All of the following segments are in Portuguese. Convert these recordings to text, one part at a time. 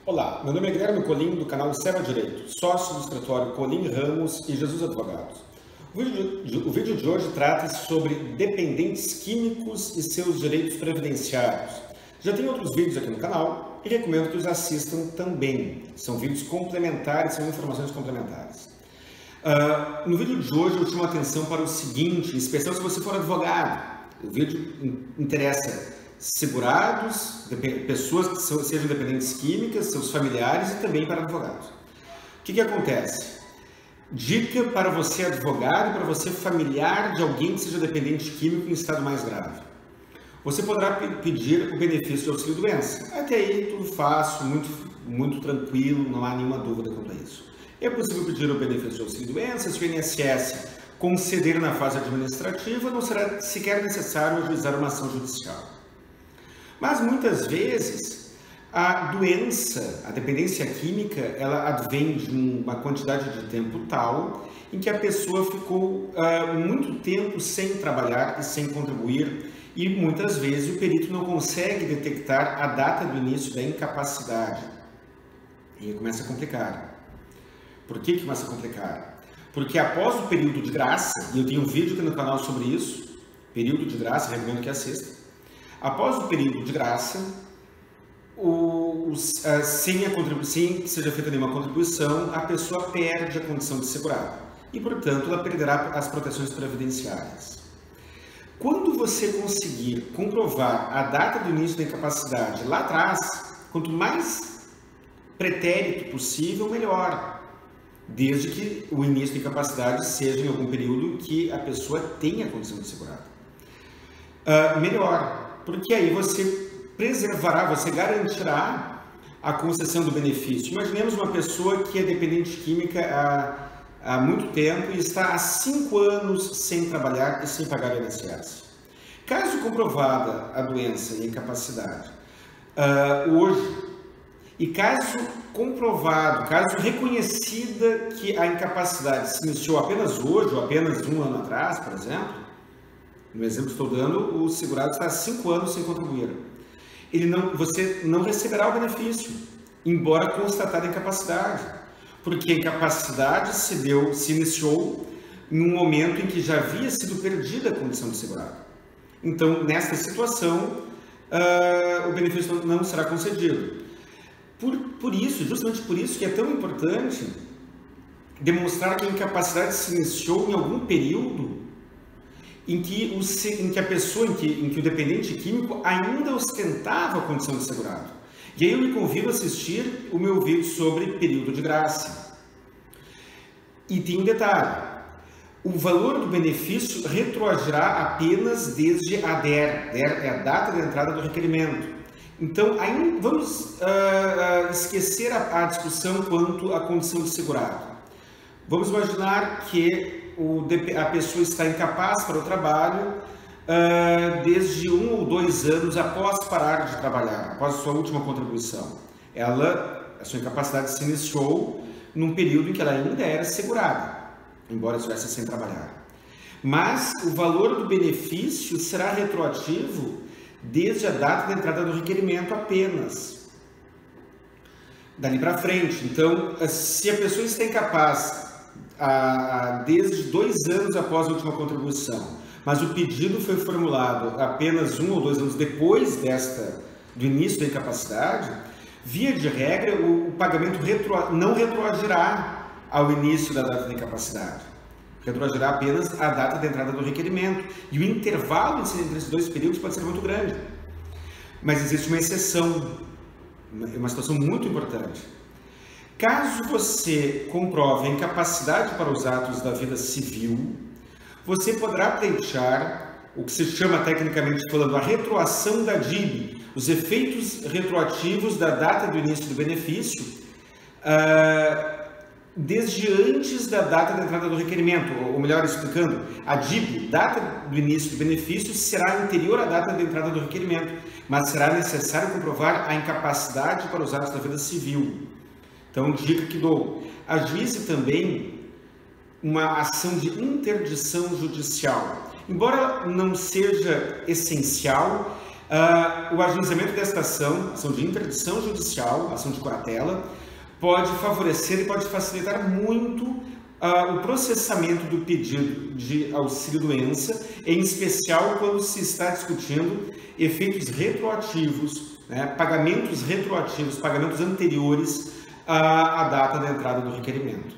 Olá, meu nome é Guilherme Colim, do canal Serra Direito, sócio do escritório Colim Ramos e Jesus Advogados. O vídeo de hoje trata sobre dependentes químicos e seus direitos previdenciários. Já tem outros vídeos aqui no canal e recomendo que os assistam também. São vídeos complementares, são informações complementares. No vídeo de hoje eu chamo a atenção para o seguinte, em especial se você for advogado. O vídeo interessa segurados, pessoas que sejam dependentes químicas, seus familiares e também para advogados. O que acontece? Dica para você advogado e para você familiar de alguém que seja dependente químico em estado mais grave. Você poderá pedir o benefício de auxílio-doença. Até aí tudo fácil, muito tranquilo, não há nenhuma dúvida quanto a isso. É possível pedir o benefício de auxílio-doença se o INSS conceder na fase administrativa, não será sequer necessário ajuizar uma ação judicial. Mas muitas vezes a doença, a dependência química, ela advém de uma quantidade de tempo tal em que a pessoa ficou muito tempo sem trabalhar e sem contribuir e muitas vezes o perito não consegue detectar a data do início da incapacidade. E aí começa a complicar. Por que começa a complicar? Porque após o período de graça, e eu tenho um vídeo aqui no canal sobre isso, período de graça, recomendo que assista. Após o período de graça, sem que seja feita nenhuma contribuição, a pessoa perde a condição de segurado e, portanto, ela perderá as proteções previdenciárias. Quando você conseguir comprovar a data do início da incapacidade lá atrás, quanto mais pretérito possível, melhor, desde que o início da incapacidade seja em algum período que a pessoa tenha a condição de segurado. Melhor. Porque aí você preservará, você garantirá a concessão do benefício. Imaginemos uma pessoa que é dependente química há muito tempo e está há 5 anos sem trabalhar e sem pagar o INSS. Caso comprovada a doença e a incapacidade hoje, e caso comprovado, caso reconhecida que a incapacidade se iniciou apenas hoje ou apenas 1 ano atrás, por exemplo, no exemplo que estou dando, o segurado está há 5 anos sem contribuir. Você não receberá o benefício, embora constatada a incapacidade, porque a incapacidade se iniciou em um momento em que já havia sido perdida a condição de segurado. Então, nesta situação, o benefício não será concedido. Justamente por isso que é tão importante demonstrar que a incapacidade se iniciou em algum período em que o dependente químico ainda ostentava a condição de segurado. E aí eu lhe convido a assistir o meu vídeo sobre período de graça. E tem um detalhe, o valor do benefício retroagirá apenas desde a DER. DER é a data de entrada do requerimento. Então, vamos esquecer a discussão quanto à condição de segurado. Vamos imaginar que a pessoa está incapaz para o trabalho desde 1 ou 2 anos após parar de trabalhar, após a sua última contribuição. A sua incapacidade se iniciou num período em que ela ainda era segurada, embora estivesse sem trabalhar. Mas o valor do benefício será retroativo desde a data da entrada do requerimento apenas. Dali para frente. Então, se a pessoa está incapaz desde 2 anos após a última contribuição, mas o pedido foi formulado apenas 1 ou 2 anos depois do início da incapacidade, via de regra, o pagamento não retroagirá ao início da data da incapacidade. Retroagirá apenas a data da entrada do requerimento. E o intervalo entre esses 2 períodos pode ser muito grande. Mas existe uma exceção, uma situação muito importante. Caso você comprove a incapacidade para os atos da vida civil, você poderá pleitear o que se chama tecnicamente falando a retroação da DIB, os efeitos retroativos da data do início do benefício, desde antes da data da entrada do requerimento, ou melhor explicando, a DIB, data do início do benefício, será anterior à data da entrada do requerimento, mas será necessário comprovar a incapacidade para os atos da vida civil. Então, dica que dou, ajuize também uma ação de interdição judicial. Embora não seja essencial, O ajuizamento desta ação de interdição judicial, ação de curatela, pode favorecer e pode facilitar muito o processamento do pedido de auxílio-doença, em especial quando se está discutindo efeitos retroativos, né, pagamentos retroativos, pagamentos anteriores à data da entrada do requerimento.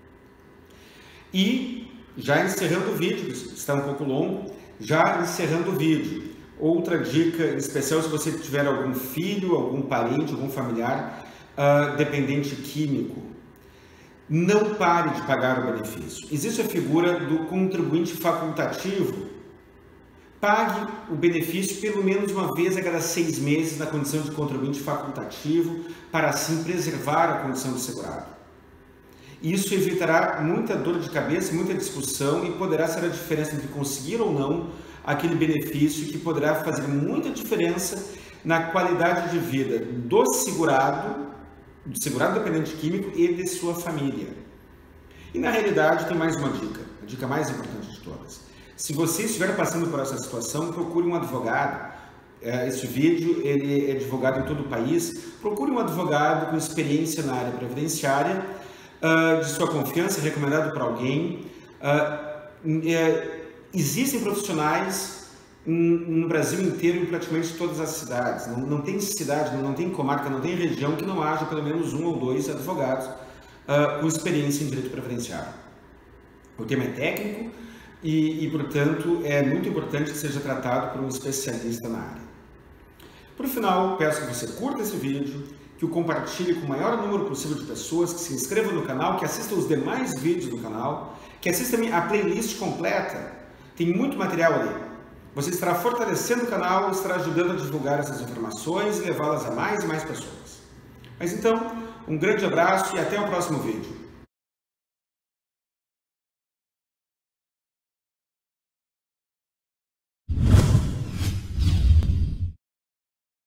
E, já encerrando o vídeo, está um pouco longo, já encerrando o vídeo, outra dica especial, se você tiver algum filho, algum parente, algum familiar dependente químico, não pare de pagar o benefício. Existe a figura do contribuinte facultativo. Pague o benefício pelo menos uma vez a cada 6 meses na condição de contribuinte facultativo, para assim preservar a condição de segurado. Isso evitará muita dor de cabeça, muita discussão e poderá ser a diferença entre conseguir ou não aquele benefício, que poderá fazer muita diferença na qualidade de vida do segurado dependente químico e de sua família. E na realidade tem mais uma dica, a dica mais importante de todas. Se você estiver passando por essa situação, procure um advogado. Este vídeo ele é divulgado em todo o país. Procure um advogado com experiência na área previdenciária, de sua confiança, recomendado por alguém. Existem profissionais no Brasil inteiro, em praticamente todas as cidades. Não tem cidade, não tem comarca, não tem região que não haja pelo menos 1 ou 2 advogados com experiência em direito previdenciário. O tema é técnico e, portanto, é muito importante que seja tratado por um especialista na área. Por final, peço que você curta esse vídeo, que o compartilhe com o maior número possível de pessoas, que se inscreva no canal, que assista os demais vídeos do canal, que assista a playlist completa. Tem muito material ali. Você estará fortalecendo o canal, estará ajudando a divulgar essas informações e levá-las a mais e mais pessoas. Mas então, um grande abraço e até o próximo vídeo.